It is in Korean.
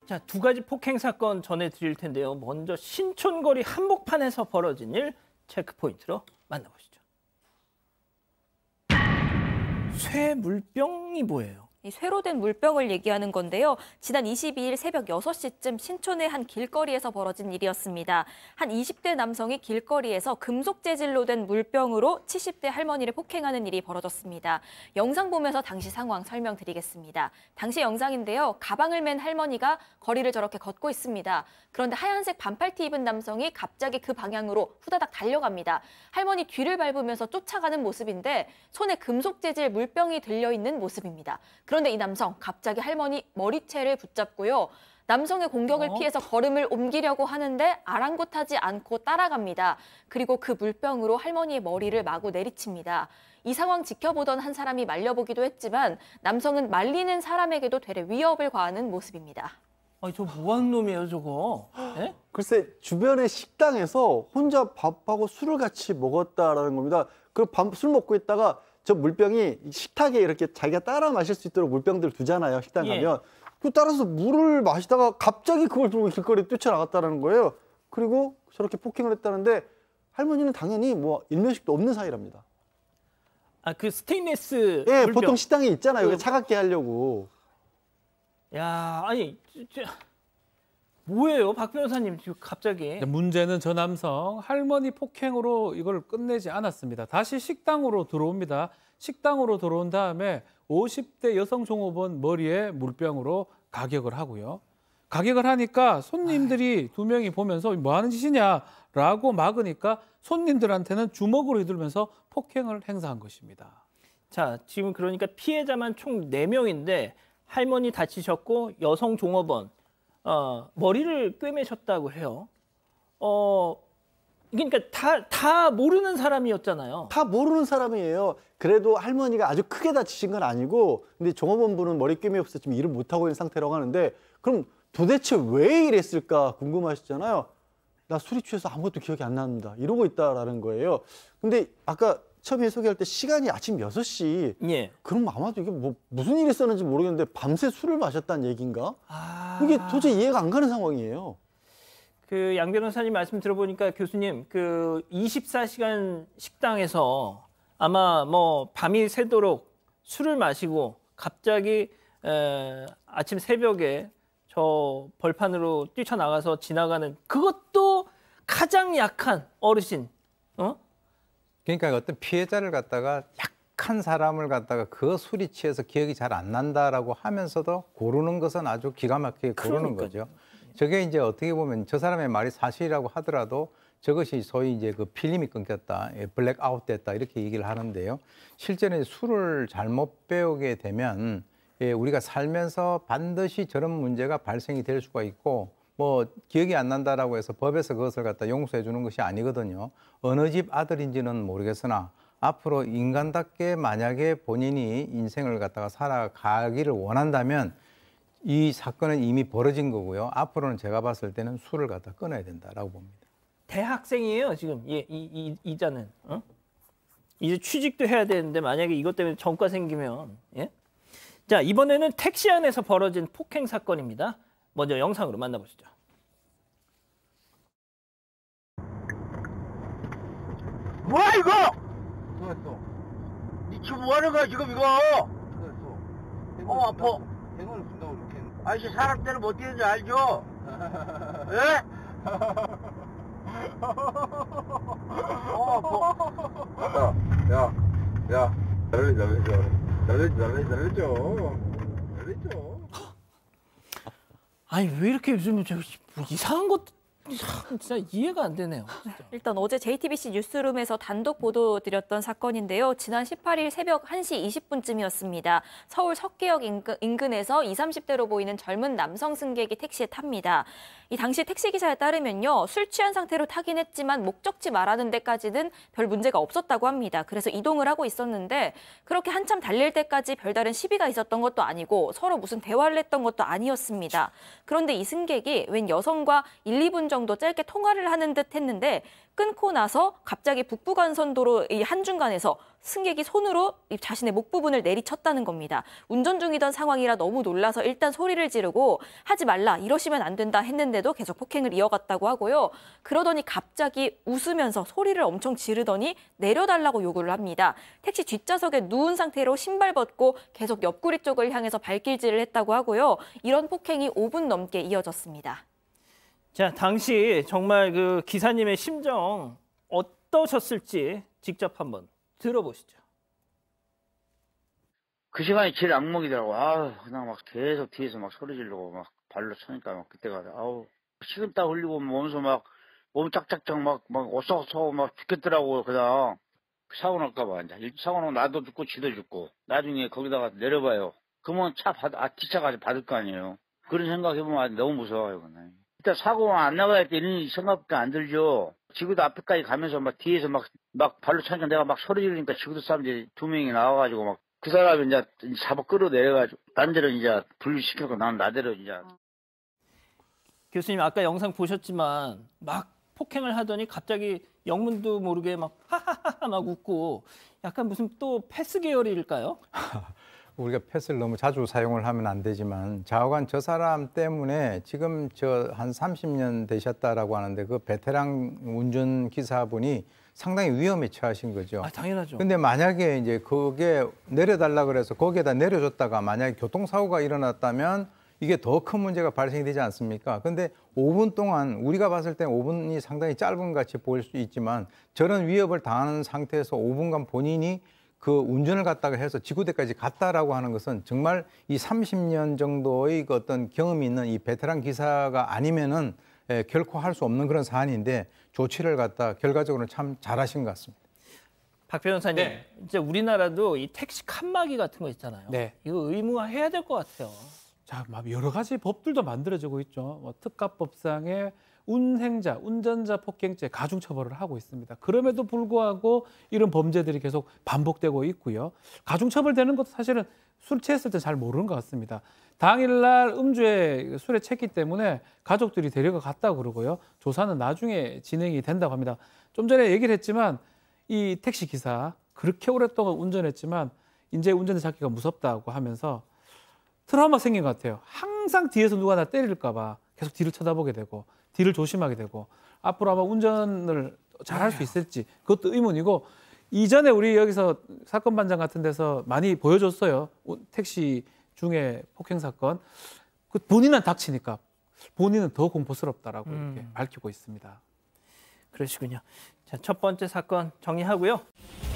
자, 두 가지 폭행 사건 전해드릴 텐데요. 먼저 신촌거리 한복판에서 벌어진 일 체크포인트로 만나보시죠. 쇠 물병이 뭐예요? 이 쇠로 된 물병을 얘기하는 건데요. 지난 22일 새벽 6시쯤 신촌의 한 길거리에서 벌어진 일이었습니다. 한 20대 남성이 길거리에서 금속 재질로 된 물병으로 70대 할머니를 폭행하는 일이 벌어졌습니다. 영상 보면서 당시 상황 설명드리겠습니다. 당시 영상인데요. 가방을 맨 할머니가 거리를 저렇게 걷고 있습니다. 그런데 하얀색 반팔티 입은 남성이 갑자기 그 방향으로 후다닥 달려갑니다. 할머니 뒤를 밟으면서 쫓아가는 모습인데 손에 금속 재질 물병이 들려있는 모습입니다. 그런데 이 남성 갑자기 할머니 머리채를 붙잡고요. 남성의 공격을 피해서 걸음을 옮기려고 하는데 아랑곳하지 않고 따라갑니다. 그리고 그 물병으로 할머니의 머리를 마구 내리칩니다. 이 상황 지켜보던 한 사람이 말려보기도 했지만 남성은 말리는 사람에게도 되레 위협을 가하는 모습입니다. 아니, 저 뭐하는 놈이에요, 저거? 예? 글쎄, 주변의 식당에서 혼자 밥하고 술을 같이 먹었다라는 겁니다. 그 술 먹고 있다가 저 물병이 식탁에 이렇게 자기가 따라 마실 수 있도록 물병들 두잖아요, 식당 가면. 그 따라서 물을 마시다가 갑자기 그걸 들고 길거리에 뛰쳐나갔다는 거예요. 그리고 저렇게 폭행을 했다는데 할머니는 당연히 뭐 일면식도 없는 사이랍니다. 아, 그 스테인리스 예, 물병. 보통 식당에 있잖아요. 차갑게 하려고. 야, 아니, 뭐예요, 박 변호사님 지금 갑자기? 문제는 저 남성 할머니 폭행으로 이걸 끝내지 않았습니다. 다시 식당으로 들어옵니다. 식당으로 들어온 다음에 50대 여성 종업원 머리에 물병으로 가격을 하고요. 가격을 하니까 손님들이 두 명이 보면서 뭐 하는 짓이냐라고 막으니까 손님들한테는 주먹으로 휘둘면서 폭행을 행사한 것입니다. 자, 지금 그러니까 피해자만 총 4명인데 할머니 다치셨고 여성 종업원 머리를 꿰매셨다고 해요. 그러니까 다 모르는 사람이었잖아요. 다 모르는 사람이에요. 그래도 할머니가 아주 크게 다치신 건 아니고, 근데 종업원분은 머리 꿰매 없어 지금 일을 못 하고 있는 상태라고 하는데, 그럼 도대체 왜 이랬을까 궁금하시잖아요. 나 술이 취해서 아무것도 기억이 안 납니다. 이러고 있다라는 거예요. 근데 아까 처음에 소개할 때 시간이 아침 6시. 예. 그럼 아마도 이게 뭐 무슨 일이 있었는지 모르겠는데 밤새 술을 마셨다는 얘기인가? 아... 이게 도저히 이해가 안 가는 상황이에요. 그 양 변호사님 말씀 들어보니까 교수님, 그 24시간 식당에서 아마 뭐 밤이 새도록 술을 마시고 갑자기 아침 새벽에 저 벌판으로 뛰쳐나가서 지나가는 그것도 가장 약한 어르신, 그러니까 어떤 피해자를 갖다가 약한 사람을 갖다가 그 술이 취해서 기억이 잘 안 난다라고 하면서도 고르는 것은 아주 기가 막히게 고르는 거죠. 저게 이제 어떻게 보면 저 사람의 말이 사실이라고 하더라도 저것이 소위 이제 그 필름이 끊겼다, 블랙아웃 됐다 이렇게 얘기를 하는데요. 실제는 술을 잘못 배우게 되면 우리가 살면서 반드시 저런 문제가 발생이 될 수가 있고, 뭐 기억이 안 난다라고 해서 법에서 그것을 갖다 용서해 주는 것이 아니거든요. 어느 집 아들인지는 모르겠으나 앞으로 인간답게 만약에 본인이 인생을 갖다가 살아가기를 원한다면 이 사건은 이미 벌어진 거고요. 앞으로는 제가 봤을 때는 술을 갖다 끊어야 된다라고 봅니다. 대학생이에요 지금 이자는. 이제 취직도 해야 되는데 만약에 이것 때문에 전과 생기면. 예? 자, 이번에는 택시 안에서 벌어진 폭행 사건입니다. 먼저 영상으로 만나보시죠. 뭐야 이거? 수고했어. 니 지금 뭐 하는 거야 지금 이거? 수고했어. 아파. 100원을 준다고 이렇게 했는데. 아저씨 사람 때는 못 뛰는지 알죠? 예? 아빠, 야, 잘했죠. 아니 왜 이렇게 요즘 뭐 이상한 것 진짜 이해가 안 되네요. 진짜. 일단 어제 JTBC 뉴스룸에서 단독 보도드렸던 사건인데요. 지난 18일 새벽 1시 20분쯤이었습니다. 서울 석계역 인근에서 20, 30대로 보이는 젊은 남성 승객이 택시에 탑니다. 이 당시 택시기사에 따르면요. 술 취한 상태로 타긴 했지만 목적지 말하는 데까지는 별 문제가 없었다고 합니다. 그래서 이동을 하고 있었는데 그렇게 한참 달릴 때까지 별다른 시비가 있었던 것도 아니고 서로 무슨 대화를 했던 것도 아니었습니다. 그런데 이 승객이 웬 여성과 1, 2분 정도 정도 짧게 통화를 하는 듯 했는데 끊고 나서 갑자기 북부간선도로 이 한중간에서 승객이 손으로 자신의 목 부분을 내리쳤다는 겁니다. 운전 중이던 상황이라 너무 놀라서 일단 소리를 지르고 하지 말라, 이러시면 안 된다 했는데도 계속 폭행을 이어갔다고 하고요. 그러더니 갑자기 웃으면서 소리를 엄청 지르더니 내려달라고 요구를 합니다. 택시 뒷좌석에 누운 상태로 신발 벗고 계속 옆구리 쪽을 향해서 발길질을 했다고 하고요. 이런 폭행이 5분 넘게 이어졌습니다. 자, 당시 정말 그 기사님의 심정 어떠셨을지 직접 한번 들어보시죠. 그 시간이 제일 악몽이더라고. 아우, 그냥 막 계속 뒤에서 막 소리 지르고 막 발로 차니까 막 그때가, 아우, 식은땀 흘리고 몸에서 막, 몸 짝짝짝 막 오싹오싹 막 죽겠더라고, 그냥. 사고 날까봐, 이제. 사고 나면 나도 죽고 지도 죽고. 나중에 거기다가 내려봐요. 그러면 뒷차까지 받을 거 아니에요. 그런 생각해보면 너무 무서워요, 그냥. 일단 사고가 안 나가야 돼, 이런 생각밖에 안 들죠. 지구도 앞에까지 가면서 막 뒤에서 막 발로 차니까 내가 막 소리 지르니까 지구도 사람들이 2명이 나와가지고 막 그 사람이 이제 잡아 끌어내려가지고 딴 데로 이제 분리시키고 난 나대로 이제. 교수님 아까 영상 보셨지만 막 폭행을 하더니 갑자기 영문도 모르게 막 하하하 막 웃고 약간 무슨 또 패스 계열일까요? 우리가 패스를 너무 자주 사용을 하면 안 되지만 좌우간 저 사람 때문에 지금 저 한 30년 되셨다라고 하는데 그 베테랑 운전기사분이 상당히 위험에 처하신 거죠. 아, 당연하죠. 근데 만약에 이제 그게 내려달라 그래서 거기에다 내려줬다가 만약에 교통사고가 일어났다면 이게 더 큰 문제가 발생이 되지 않습니까? 근데 5분 동안 우리가 봤을 때 5분이 상당히 짧은 것 같이 보일 수 있지만 저런 위협을 당하는 상태에서 5분간 본인이 그 운전을 갖다가 해서 지구대까지 갔다라고 하는 것은 정말 이 30년 정도의 그 어떤 경험이 있는 이 베테랑 기사가 아니면은 결코 할 수 없는 그런 사안인데 조치를 갖다 결과적으로는 참 잘하신 것 같습니다. 박 변호사님, 네. 이제 우리나라도 이 택시 칸막이 같은 거 있잖아요. 네. 이거 의무화해야 될 것 같아요. 자, 막 여러 가지 법들도 만들어지고 있죠. 뭐 특가법상의 운행자, 운전자 폭행죄 가중처벌을 하고 있습니다. 그럼에도 불구하고 이런 범죄들이 계속 반복되고 있고요. 가중처벌되는 것도 사실은 술 취했을 때 잘 모르는 것 같습니다. 당일날 음주에 술에 취했기 때문에 가족들이 데려가 갔다고 그러고요. 조사는 나중에 진행이 된다고 합니다. 좀 전에 얘기를 했지만 이 택시 기사 그렇게 오랫동안 운전했지만 이제 운전대 잡기가 무섭다고 하면서 트라우마 생긴 것 같아요. 항상 뒤에서 누가 나 때릴까 봐 계속 뒤를 쳐다보게 되고 뒤를 조심하게 되고 앞으로 아마 운전을 잘할 수 있을지 그것도 의문이고 이전에 우리 여기서 사건 반장 같은 데서 많이 보여줬어요. 택시 중에 폭행 사건. 그 본인은 닥치니까 본인은 더 공포스럽다라고 이렇게 밝히고 있습니다. 그러시군요. 자, 첫 번째 사건 정리하고요.